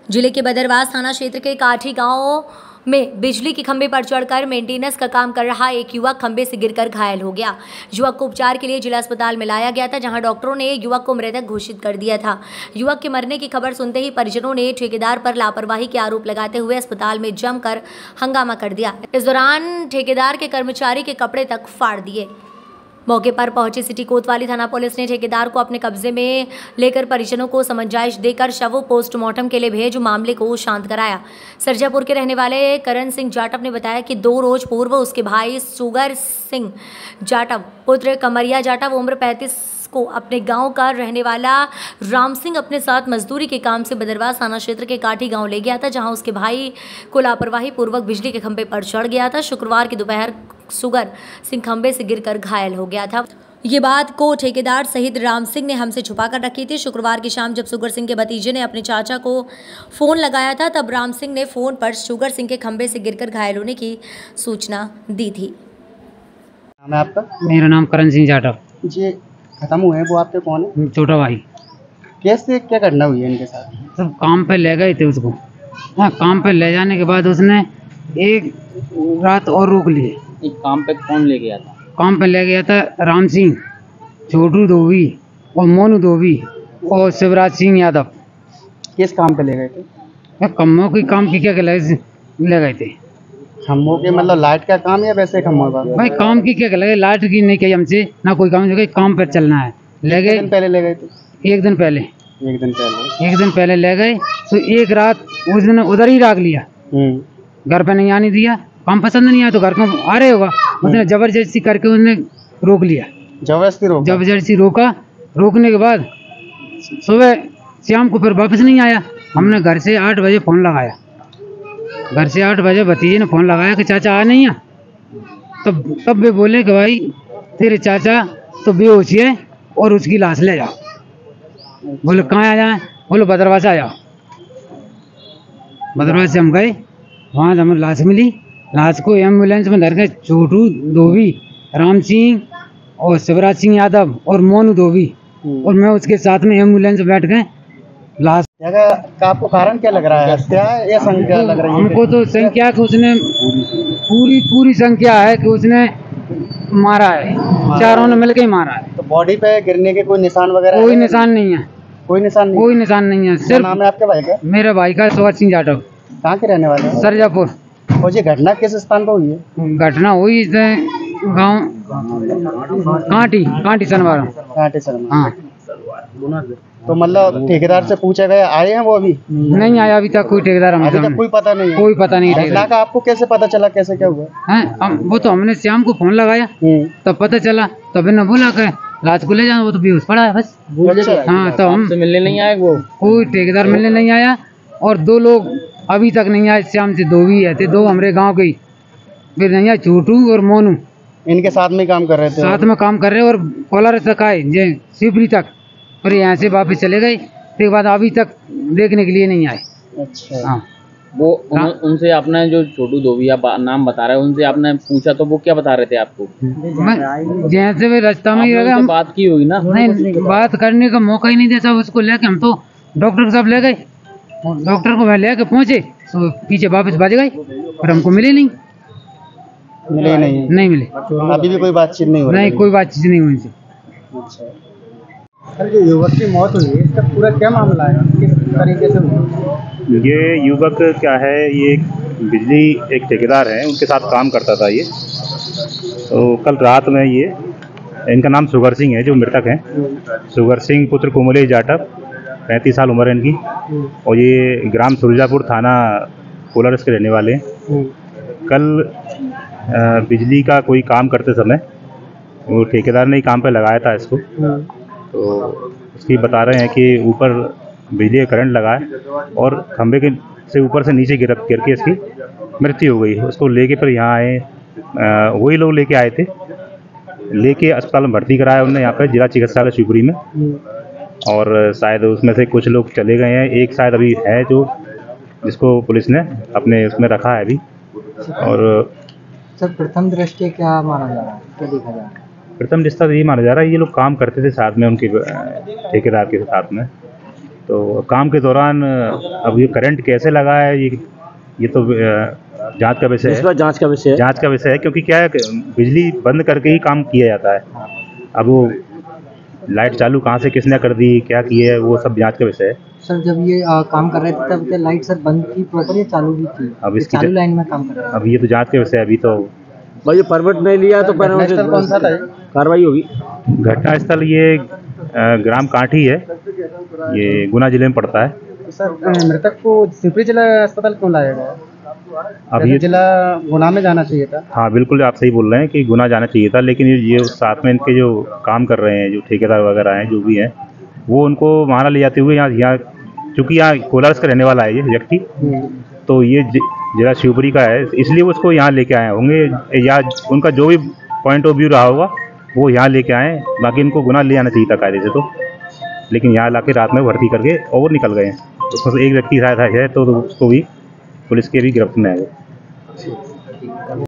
जिले के बदरवास थाना क्षेत्र के काठी गांव में बिजली के खंभे पर चढ़कर मेंटेनेंस का काम कर रहा एक युवक खंभे से गिरकर घायल हो गया। युवक को उपचार के लिए जिला अस्पताल में लाया गया था, जहां डॉक्टरों ने युवक को मृतक घोषित कर दिया था। युवक के मरने की खबर सुनते ही परिजनों ने ठेकेदार पर लापरवाही के आरोप लगाते हुए अस्पताल में जमकर हंगामा कर दिया। इस दौरान ठेकेदार के कर्मचारी के कपड़े तक फाड़ दिए। मौके पर पहुंची सिटी कोतवाली थाना पुलिस ने ठेकेदार को अपने कब्जे में लेकर परिजनों को समझाइश देकर शव पोस्टमार्टम के लिए भेज मामले को शांत कराया। सरजापुर के रहने वाले करण सिंह जाटव ने बताया कि 2 रोज पूर्व उसके भाई सुगर सिंह जाटव पुत्र कमरिया जाटव उम्र 35 को अपने गांव का रहने वाला राम सिंह अपने साथ मजदूरी के काम से बदरवास थाना क्षेत्र के काठी गांव ले गया था, जहां उसके भाई को लापरवाही पूर्वक बिजली के खंभे पर चढ़ गया था। शुक्रवार की दोपहर सुगर सिंह खंभे से गिरकर घायल हो गया था। ये बात को ठेकेदार सहित राम सिंह ने हमसे छुपा कर रखी थी। शुक्रवार की शाम जब सुगर सिंह के भतीजे ने अपने चाचा को फोन लगाया था, तब राम सिंह ने फोन पर सुगर सिंह के खंभे से गिरकर घायल होने की सूचना दी थी। नाम है आपका? मेरा नाम करण सिंह जाटव। जी, खत्म हुए हैं वो आपके कौन है? छोटा भाई। कैसे क्या घटना हुई है इनके साथ? सब काम पे ले गए थे उसको। हाँ, काम पे ले जाने के बाद उसने एक रात और रोक लिए। काम पे कौन ले गया था? काम पे ले गया था राम सिंह, छोटू धोबी और मोनू धोबी और शिवराज सिंह यादव। किस काम पे ले गए थे? कम्मों की काम की क्या ले गए थे। खम्भों के मतलब लाइट का काम या वैसे खम्भों का? भाई काम की क्या लगे, लाइट की नहीं कही हमसे, ना कोई काम नहीं, काम पर चलना है। ले गए। पहले ले गए थे? एक दिन पहले ले गए तो एक रात उसने उधर ही रख लिया, घर पे नहीं आने दिया। काम पसंद नहीं आया तो घर को आ रहे होगा, उसने जबरदस्ती करके उसने रोक लिया। जबरदस्ती रोका। रोकने के बाद सुबह शाम को फिर वापस नहीं आया। हमने घर से 8 बजे फ़ोन लगाया। घर से 8 बजे भतीजे ने फ़ोन लगाया कि चाचा आ नहीं है। तब वे बोले कि भाई तेरे चाचा तो बेहोश है और उसकी लाश ले जाओ। बोले कहाँ आ जाए? बोलो बदरवास आ जाओ। बदरवास से हम गए, वहाँ हमें लाश मिली। लाश को एम्बुलेंस में धर के छोटू धोबी, राम सिंह और शिवराज सिंह यादव और मोनू धोबी और मैं उसके साथ में एम्बुलेंस में बैठ गए। लाश का आपको कारण क्या लग रहा है? हत्या या संख्या लग रही है? हमको तो संख्या कि उसने पूरी संख्या है कि उसने मारा है, चारों ने मिलकर ही मारा है। तो बॉडी पे गिरने के कोई निशान वगैरह? कोई निशान नहीं है। कोई निशान नहीं है। सिर्फ नाम है आपके भाई का? मेरे भाई का सुगर सिंह जाटव। कहाँ के रहने वाले हैं? सरजापुर। और ये घटना किस स्थान पर हुई है? घटना हुई गाँव कांटी सनवारा। हाँ। तो मतलब ठेकेदार से पूछा गया, आए हैं वो? अभी नहीं आया अभी तक कोई ठेकेदार। अभी तक कोई पता नहीं है? कोई पता नहीं। घटना का आपको कैसे पता चला, कैसे क्या हुआ है? वो तो हमने शाम को फोन लगाया तब पता चला। तब इन्होंने बोला कि लाश को ले जाओ, वो तो बेहोश पड़ा है बस। हाँ, तो हम मिलने नहीं आए। वो कोई ठेकेदार मिलने नहीं आया और 2 लोग अभी तक नहीं आए। शाम से 2 भी थे, 2 हमारे गाँव के फिर नहीं आए, छोटू और मोनू। इनके साथ में काम कर रहे थे? साथ में काम कर रहे और कोलार तक आए, शिवपुरी तक, और यहाँ से वापस चले गए। फिर बाद अभी तक देखने के लिए नहीं आए। अच्छा। हाँ। वो उनसे आपने जो छोटू धोबी आप नाम बता रहे हैं, उनसे आपने पूछा तो वो क्या बता रहे थे आपको? जैसे भी रास्ता में ही रहे, बात की होगी ना? नहीं, बात करने का मौका ही नहीं देता उसको। लेके हम तो डॉक्टर के साथ ले गए, डॉक्टर को मैं लेके पहुंचे तो पीछे वापस बज गए और हमको मिले नहीं। नहीं मिले। अभी भी कोई बातचीत नहीं हो रही? नहीं, कोई बातचीत नहीं हुई उनसे। अच्छा। सर, जो युवक की मौत हुई है, इसका पूरा क्या मामला है, किस तरीके से हुई? ये युवक क्या है, ये बिजली एक ठेकेदार है, उनके साथ काम करता था ये। तो कल रात में ये, इनका नाम सुगर सिंह है जो मृतक हैं, सुगर सिंह पुत्र कुमले जाटव, 35 साल उम्र है इनकी, और ये ग्राम सुरजापुर थाना कोलारस के रहने वाले हैं। कल बिजली का कोई काम करते समय वो ठेकेदार ने ही काम पे लगाया था इसको। तो उसकी बता रहे हैं कि ऊपर बिजली का करंट लगा है और खंभे के से ऊपर से नीचे गिर के इसकी मृत्यु हो गई। उसको लेके फिर यहाँ आए, वही लोग लेके आए थे, लेके अस्पताल में भर्ती कराया उन्होंने यहाँ पर जिला चिकित्सालय शिवपुरी में। और शायद उसमें से कुछ लोग चले गए हैं, एक शायद अभी है जो जिसको पुलिस ने अपने उसमें रखा है अभी। और सर, प्रथम दृष्टया क्या माना जा रहा है, क्या देखा जा रहा है? प्रथम दृष्टया ये माना जा रहा है ये लोग काम करते थे साथ में, उनके ठेकेदार के साथ में। तो काम के दौरान अब ये करंट कैसे लगा है ये तो जांच का विषय है। जांच का विषय है। जांच का विषय है, क्योंकि क्या है कि बिजली बंद करके ही काम किया जाता है। अब वो लाइट चालू कहाँ से किसने कर दी, क्या किया है, वो सब जांच का विषय है। सर जब ये काम कर रहे थे तब क्या लाइट सर बंद थी प्रॉपर या चालू भी थी? अब इसकी चालू लाइन में काम कर रहे अब ये तो जांच के विषय है। अभी तो भाई ये परमिट नहीं लिया तो कौन सा था? कार्रवाई होगी। घटना स्थल ये ग्राम काठी है, ये गुना जिले में पड़ता है। तो सर मृतक को शिवपुरी जिला अस्पताल क्यों लाया गया? अब ये जिला गुना में जाना चाहिए था। हाँ बिल्कुल, आप सही बोल रहे हैं कि गुना जाना चाहिए था, लेकिन ये साथ में इनके जो काम कर रहे हैं, जो ठेकेदार वगैरह हैं, जो भी हैं, वो उनको वहाँ ले जाते हुए यहाँ चूँकि यहाँ कोलारस का रहने वाला है ये व्यक्ति, तो ये जिला शिवपुरी का है, इसलिए वो उसको यहाँ लेके आए होंगे, या उनका जो भी पॉइंट ऑफ व्यू रहा होगा वो यहाँ लेके आए। बाकी इनको गुना ले आना चाहिए था कायदे से, तो लेकिन यहाँ लाके रात में भर्ती करके और निकल गए। उसमें से एक व्यक्ति है तो उसको भी पुलिस के भी गिरफ्त में आए।